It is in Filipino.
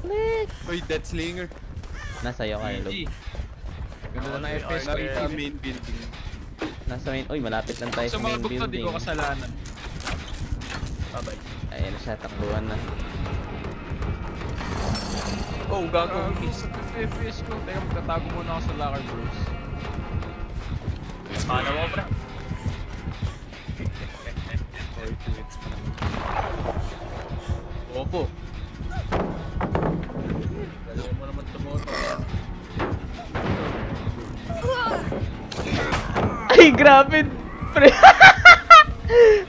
Uy, Death Slinger. Nasa'yo kayo, Log. Ganda na FPS ko Nasa main building. Nasa main. Uy, malapit lang tayo sa main Sumabog to, di building. ko kasalanan. Bye-bye. Ayan siya, takbuhan na. Oh, gago. Miss FPS ko. Teka, magtatago muna ako sa locker bros. Paano mo, bro? Or 2 hits pa naman. Opo. Dalawa mo naman tumoto. Ay, grabe! Pre!